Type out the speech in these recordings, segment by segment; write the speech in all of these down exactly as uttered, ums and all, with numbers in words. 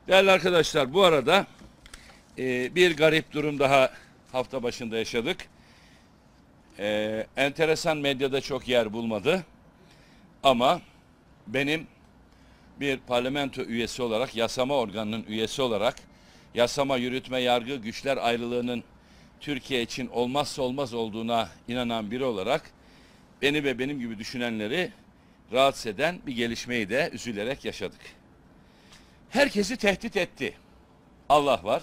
Değerli arkadaşlar, bu arada e, bir garip durum daha hafta başında yaşadık. E, enteresan medyada çok yer bulmadı. Ama benim bir parlamento üyesi olarak, yasama organının üyesi olarak, yasama, yürütme, yargı güçler ayrılığının Türkiye için olmazsa olmaz olduğuna inanan biri olarak beni ve benim gibi düşünenleri rahatsız eden bir gelişmeyi de üzülerek yaşadık. Herkesi tehdit etti. Allah var.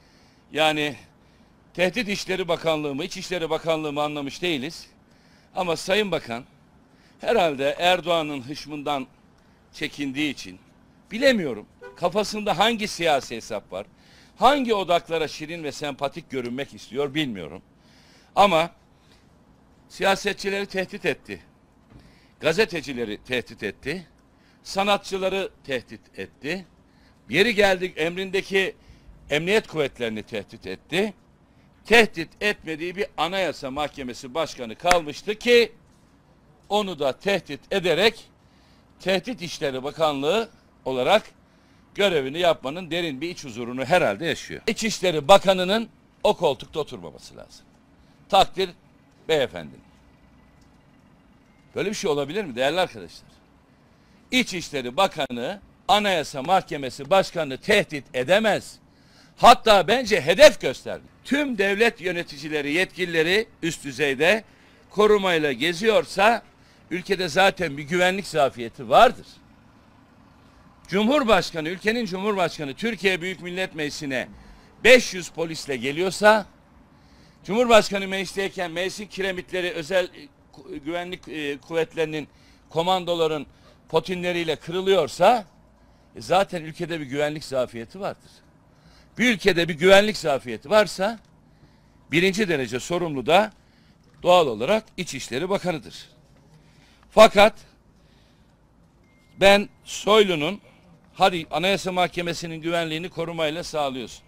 Yani Tehdit İşleri Bakanlığı mı, İçişleri Bakanlığı mı anlamış değiliz. Ama Sayın Bakan herhalde Erdoğan'ın hışmından çekindiği için, bilemiyorum, kafasında hangi siyasi hesap var, hangi odaklara şirin ve sempatik görünmek istiyor bilmiyorum. Ama siyasetçileri tehdit etti. Gazetecileri tehdit etti. Sanatçıları tehdit etti. Yeri geldik emrindeki emniyet kuvvetlerini tehdit etti. Tehdit etmediği bir Anayasa Mahkemesi Başkanı kalmıştı ki onu da tehdit ederek Tehdit İşleri Bakanlığı olarak görevini yapmanın derin bir iç huzurunu herhalde yaşıyor. İçişleri Bakanı'nın o koltukta oturmaması lazım. Takdir beyefendinin. Böyle bir şey olabilir mi değerli arkadaşlar? İçişleri Bakanı Anayasa Mahkemesi Başkanı'nı tehdit edemez. Hatta bence hedef gösterdi. Tüm devlet yöneticileri, yetkilileri üst düzeyde korumayla geziyorsa ülkede zaten bir güvenlik zafiyeti vardır. Cumhurbaşkanı, ülkenin Cumhurbaşkanı Türkiye Büyük Millet Meclisi'ne beş yüz polisle geliyorsa, Cumhurbaşkanı meclisteyken meclisin kiremitleri özel güvenlik kuvvetlerinin, komandoların potinleriyle kırılıyorsa e zaten ülkede bir güvenlik zafiyeti vardır. Bir ülkede bir güvenlik zafiyeti varsa birinci derece sorumlu da doğal olarak İçişleri Bakanı'dır. Fakat ben Soylu'nun hadi Anayasa Mahkemesi'nin güvenliğini korumayla sağlıyorsun.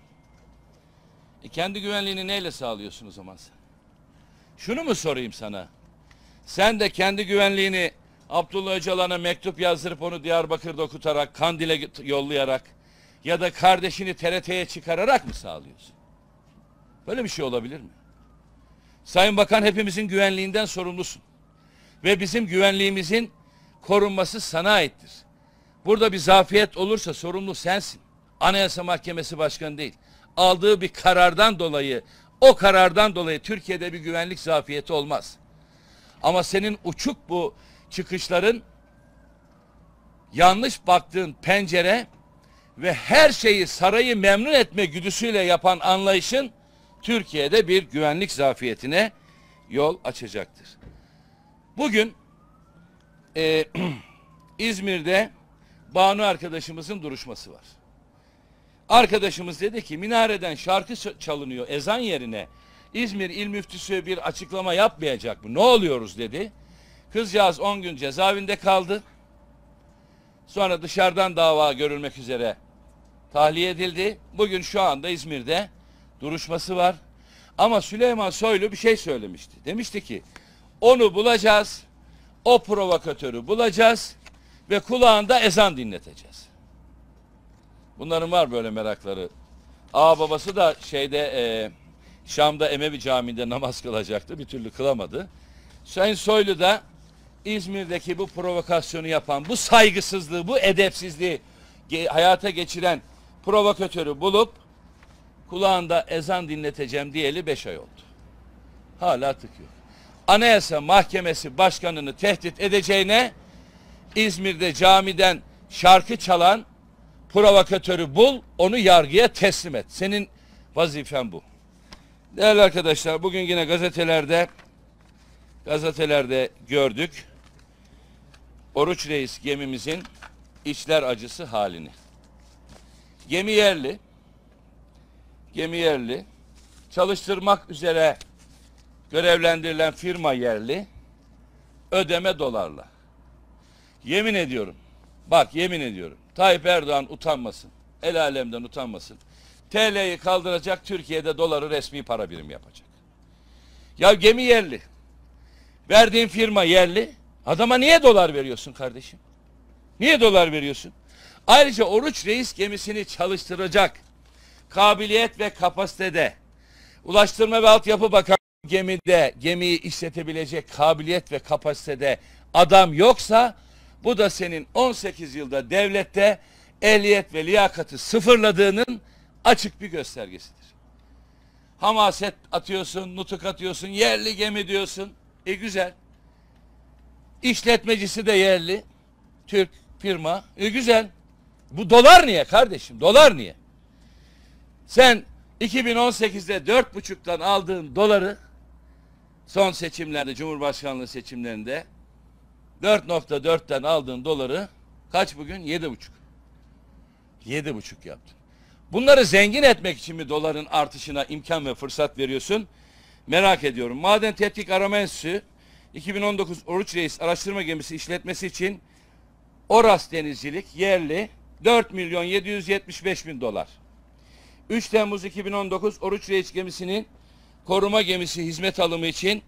E kendi güvenliğini neyle sağlıyorsun o zaman sen? Şunu mu sorayım sana? Sen de kendi güvenliğini Abdullah Öcalan'a mektup yazdırıp onu Diyarbakır'da okutarak, Kandil'e yollayarak ya da kardeşini T R T'ye çıkararak mı sağlıyorsun? Böyle bir şey olabilir mi? Sayın Bakan, hepimizin güvenliğinden sorumlusun. Ve bizim güvenliğimizin korunması sana aittir. Burada bir zafiyet olursa sorumlu sensin. Anayasa Mahkemesi Başkanı değil. Aldığı bir karardan dolayı, o karardan dolayı Türkiye'de bir güvenlik zafiyeti olmaz. Ama senin uçuk bu çıkışların, yanlış baktığın pencere ve her şeyi, sarayı memnun etme güdüsüyle yapan anlayışın Türkiye'de bir güvenlik zafiyetine yol açacaktır. Bugün e, İzmir'de Banu arkadaşımızın duruşması var. Arkadaşımız dedi ki minareden şarkı çalınıyor ezan yerine, İzmir İl Müftüsü bir açıklama yapmayacak mı? Ne oluyoruz dedi. Kızcağız on gün cezaevinde kaldı. Sonra dışarıdan dava görülmek üzere tahliye edildi. Bugün şu anda İzmir'de duruşması var. Ama Süleyman Soylu bir şey söylemişti. Demişti ki onu bulacağız, o provokatörü bulacağız ve kulağında ezan dinleteceğiz. Bunların var böyle merakları. Ağababası babası da şeyde e, Şam'da Emevi Camii'nde namaz kılacaktı. Bir türlü kılamadı. Sayın Soylu da İzmir'deki bu provokasyonu yapan, bu saygısızlığı, bu edepsizliği hayata geçiren provokatörü bulup kulağında ezan dinleteceğim diyeli beş ay oldu. Hala tıkıyor. Anayasa Mahkemesi Başkanı'nı tehdit edeceğine İzmir'de camiden şarkı çalan provokatörü bul, onu yargıya teslim et. Senin vazifen bu. Değerli arkadaşlar, bugün yine gazetelerde gazetelerde gördük. Oruç Reis gemimizin içler acısı halini. Gemi yerli. Gemi yerli. Çalıştırmak üzere görevlendirilen firma yerli. Ödeme dolarla. Yemin ediyorum. Bak yemin ediyorum. Tayyip Erdoğan utanmasın. El alemden utanmasın. T L'yi kaldıracak, Türkiye'de doları resmi para birimi yapacak. Ya gemi yerli. Verdiğin firma yerli. Adama niye dolar veriyorsun kardeşim? Niye dolar veriyorsun? Ayrıca Oruç Reis gemisini çalıştıracak kabiliyet ve kapasitede, Ulaştırma ve Altyapı Bakanlığı gemide gemiyi işletebilecek kabiliyet ve kapasitede adam yoksa, bu da senin on sekiz yılda devlette ehliyet ve liyakatı sıfırladığının açık bir göstergesidir. Hamaset atıyorsun, nutuk atıyorsun, yerli gemi diyorsun. E güzel. İşletmecisi de yerli. Türk firma. E güzel. Bu dolar niye kardeşim? Dolar niye? Sen iki bin on sekizde dört buçuktan aldığın doları son seçimlerde, Cumhurbaşkanlığı seçimlerinde dört nokta dörtten aldığın doları kaç bugün? yedi buçuk. yedi buçuk yaptın. Bunları zengin etmek için mi doların artışına imkan ve fırsat veriyorsun? Merak ediyorum. Maden Tetkik Arama Enstitüsü iki bin on dokuz Oruç Reis araştırma gemisi işletmesi için Oras Denizcilik yerli dört milyon yedi yüz yetmiş beş bin dolar. üç Temmuz iki bin on dokuz Oruç Reis gemisinin koruma gemisi hizmet alımı için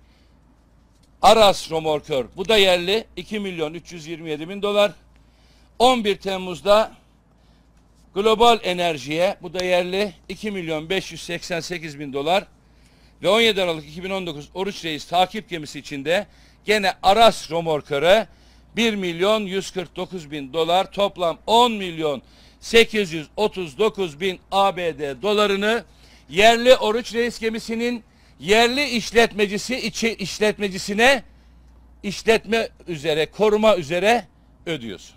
Aras Romorkör, bu da yerli iki milyon üç yüz yirmi yedi bin dolar. on bir Temmuz'da Global Enerji'ye, bu da yerli iki milyon beş yüz seksen sekiz bin dolar. Ve on yedi Aralık iki bin on dokuz Oruç Reis takip gemisi içinde gene Aras Romorkör'e bir milyon yüz kırk dokuz bin dolar, toplam on milyon sekiz yüz otuz dokuz bin A B D dolarını yerli Oruç Reis gemisinin yerli işletmecisi içi işletmecisine işletme üzere, koruma üzere ödüyorsun.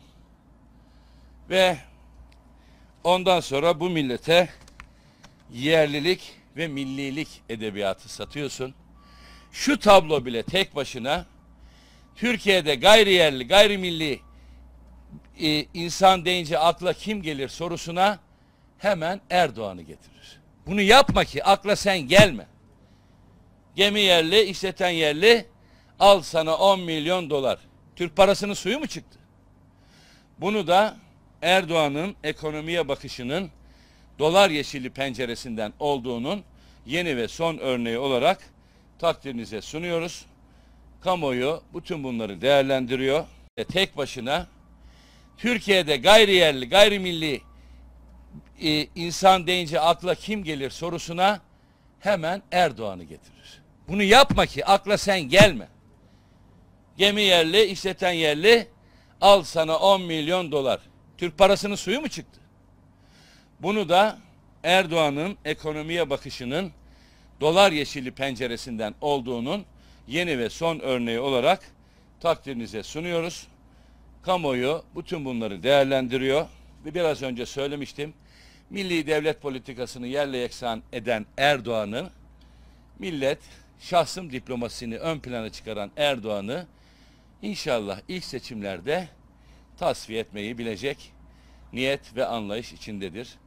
Ve ondan sonra bu millete yerlilik ve millilik edebiyatı satıyorsun. Şu tablo bile tek başına Türkiye'de gayri yerli, gayrimilli e, insan deyince akla kim gelir sorusuna hemen Erdoğan'ı getirir. Bunu yapma ki akla sen gelme. Gemi yerli, işleten yerli, al sana on milyon dolar. Türk parasının suyu mu çıktı? Bunu da Erdoğan'ın ekonomiye bakışının dolar yeşili penceresinden olduğunun yeni ve son örneği olarak takdirinize sunuyoruz. Kamuoyu bütün bunları değerlendiriyor ve tek başına Türkiye'de gayri yerli, gayrimilli e, insan deyince akla kim gelir sorusuna hemen Erdoğan'ı getirir. Bunu yapma ki akla sen gelme. Gemi yerli, işleten yerli, al sana on milyon dolar. Türk parasının suyu mu çıktı? Bunu da Erdoğan'ın ekonomiye bakışının dolar yeşili penceresinden olduğunun yeni ve son örneği olarak takdirinize sunuyoruz. Kamuoyu bütün bunları değerlendiriyor ve biraz önce söylemiştim. Milli devlet politikasını yerle yeksan eden Erdoğan'ın, millet şahsım diplomasisini ön plana çıkaran Erdoğan'ı inşallah ilk seçimlerde tasfiye etmeyi bilecek niyet ve anlayış içindedir.